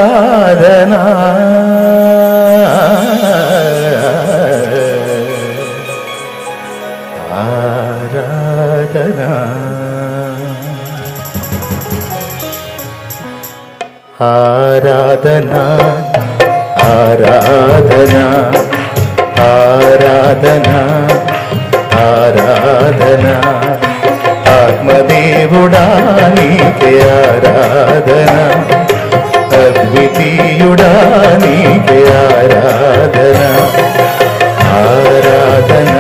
ఆరాధనా ఆరాధనా ఆరాధనా ఆరాధనా ఆరాధనా ఆరాధనా ఆత్మదేవుడా నీకే ఆరాధనా అద్వితీయుడా నీకే ఆరాధనా ఆరాధనా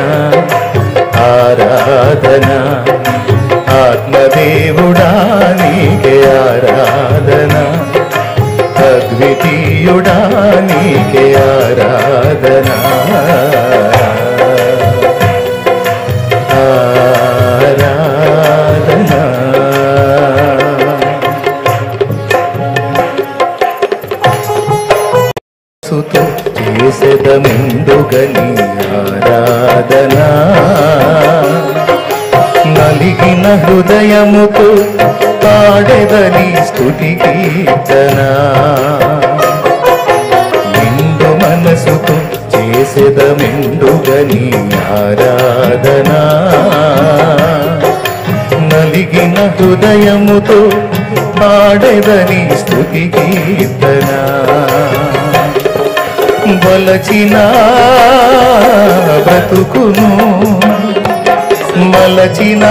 ఆరాధనా ఆత్మదేవుడా నీకే ఆరాధనా అద్వితీయుడా నీకే ఆరాధనా ఆరాధనా సుతో చేసెదమెందుగని ఆరాధనా నలిగిన హృదయముతో పాడెదని స్తుతి కీర్తన నిండు మనసుతో చేసెదమెందుగని ఆరాధనా నలిగిన హృదయముతో పాడెదని స్తుతి కీర్తన బలచిన బ్రతుకును మలచిన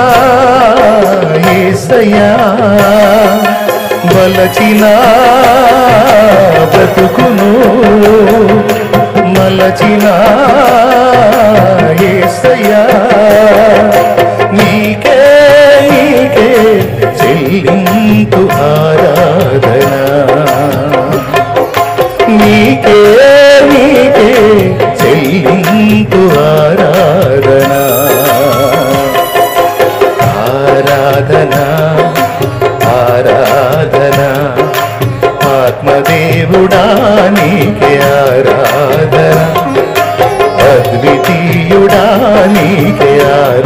యేసయ్యా బలచిన బ్రతుకును మలచిన యేసయ్యా నీకే నీకే చెల్లింతు ఆరాధనా నీకే నీకే చెల్లింతు ఆరాధనా ఆరాధనా ఆరాధనా ఆత్మదేవుడా నీకే ఆరాధనా అద్వితీయుడా నీకే ఆరాధనా